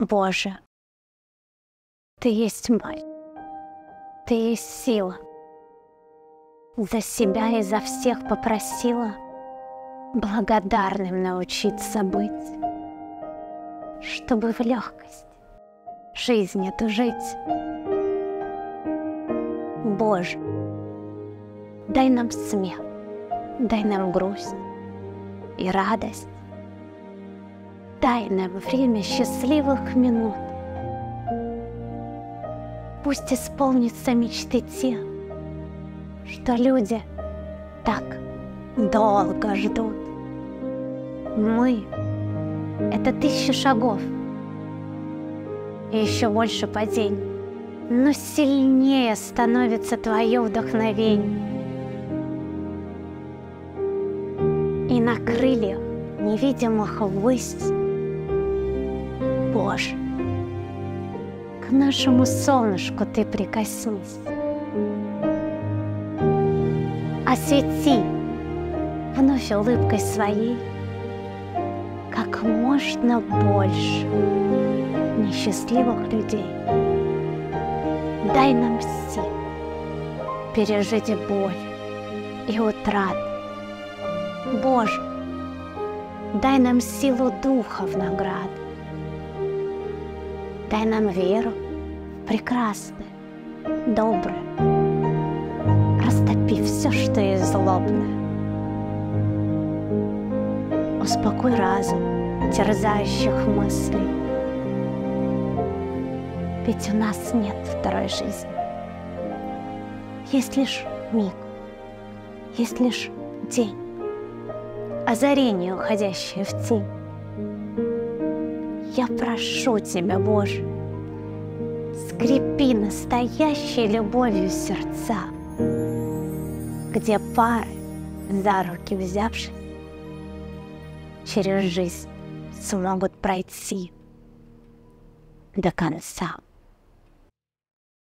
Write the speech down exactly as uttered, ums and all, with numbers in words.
Боже, Ты есть мать, Ты есть сила. За себя и за всех попросила благодарным научиться быть, чтобы в легкость жизнь эту жить. Боже, дай нам смех, дай нам грусть и радость, дай нам время счастливых минут. Пусть исполнятся мечты те, что люди так долго ждут. Мы — это тысячи шагов и еще больше падений, но сильнее становится Твое вдохновение. И на крыльях невидимых ввысь, Боже, к нашему солнышку Ты прикоснись. Освети вновь улыбкой своей как можно больше несчастливых людей. Дай нам сил пережить боль и утраты. Боже, дай нам силу духа в награду. Дай нам веру в прекрасное, доброе, растопи все, что есть злобное. Успокой разум терзающих мыслей, ведь у нас нет второй жизни. Есть лишь миг, есть лишь день, озарение, уходящее в тень. Я прошу Тебя, Боже, скрепи настоящей любовью сердца, где пары, за руки взявшись, через жизнь смогут пройти до конца.